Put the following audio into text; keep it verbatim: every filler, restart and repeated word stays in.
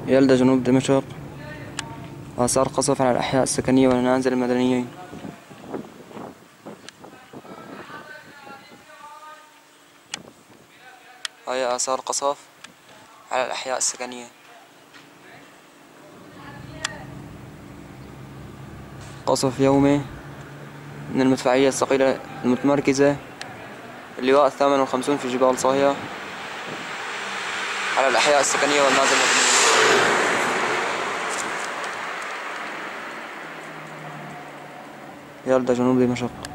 يلدى جنوب دمشق. آثار قصف على الأحياء السكنية والمنازل المدنيين. هاي آثار قصف على الأحياء السكنية. قصف يومي من المدفعية الثقيلة المتمركزة اللواء الثامن والخمسون في جبال صاهية على الأحياء السكنية والمنازل المدنية. يلدى جنوب دمشق.